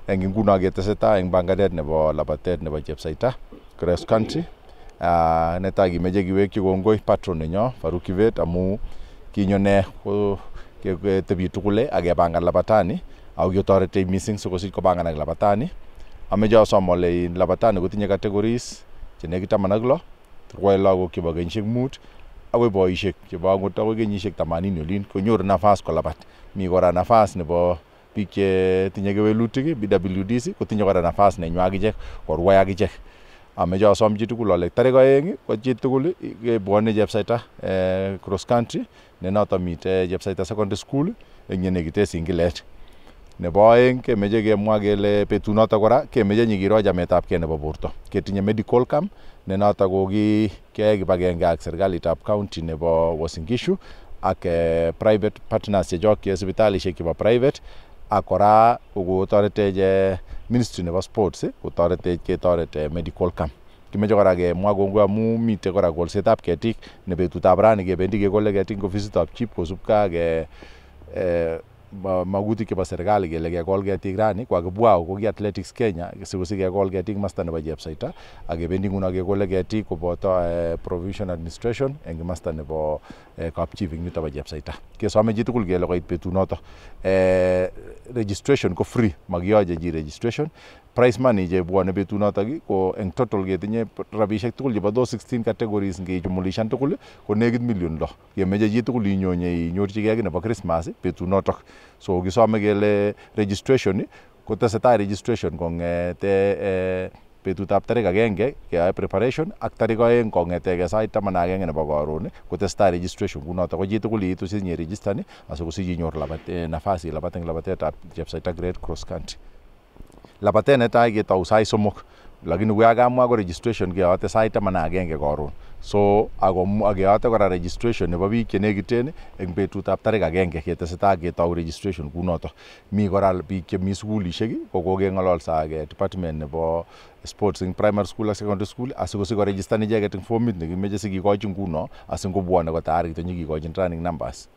eng nguno keteseta eng banganet nebo labatet nebo Chepsaita cross country. Netai kimeche kiwekyi kongoi patron nenyo Faruk Kibet amu kinyone ko ketebi tugul ak kebangan labatani ako kiotoretech missing sikosich kobanganak labatani. Ameche asom ale labatani kotinye categories che nekit 16 rwoe lagok chebo kenyisiek 5 akoi boisiek chebo angot akoi kenyisiek 80 olin konyoru nafas kolabat. Mi kora nafas nebo biik che tinye kewelutik BWDs kotinye kora nafas nenywa akichek korwai akichek. Ameche asom chi tugul ale tarik 2 ko chi tugul kebwone Chepsaita cross country ne noto mite Chepsaita secondary school eng yenekite Singilet. Nebo aeng kemeche kemwa kele betunoto kora kemeche nyikiro chametabgei nebo borto. Ketinye medical camp ne noto ko kiyai kibagenge ak serikalitab county nebo Uasin Gishu ak private partners chechok che sipitalishek chebo private ak kora kokotoretech ministry nebo sports kotoretech ketoret medical camp. Kimeche kora kemwa kongoi amu mite kora kolsetab ketik ne betutab rani kebendi kekole ketik eng ofisitab chief kosubkei ak magutik chebo serikali kele kekol ketik rani kwakibwa ko ki Athletics Kenya sikosich kekol ketik masta nebo Chepsaita ak kebendi nguno kekole ketik koboto provision administration eng masta nebo kapchief eng yuto bo Chepsaita. Kesome chi tugul kele koit betunoto registration ko free, makiyoche chi registration. Prize money che bwone betunoto ko eng total ketinye rabisiek tugul chebo those 16 categories ngejumulishan tugul ko nekit million 6. Kemeche chi tugul inyonye inyorchigei nebo Christmas betunoto. So kisome kele registration kotesetai registration kong'ete betutab tarik 1 keyoe preparation ak tarik 2 kong'etege sait 11 nebo karon kotesetai registration kunoto ko chi tugul iitu sinye registan asikosich inyoru nafas ilabat eng labatetab Chepsaita Great Cross Country. Labatet netai ketou sait 3 lakini koi akamwa ko registration keyote sait 11 karon. So akeyote kora registration nebo biik che nekiten eng betutab tarik 1 ketesetai ketou registration kunoto. Mi kora biik chemi sukulishek ko kokeng'ololso ak department nebo sports eng primary school ak secondary school asikosich koregistan icheket eng formit nekimeche sikikochi nguno asingobwone ko tayari kityo nyikikochin running numbers.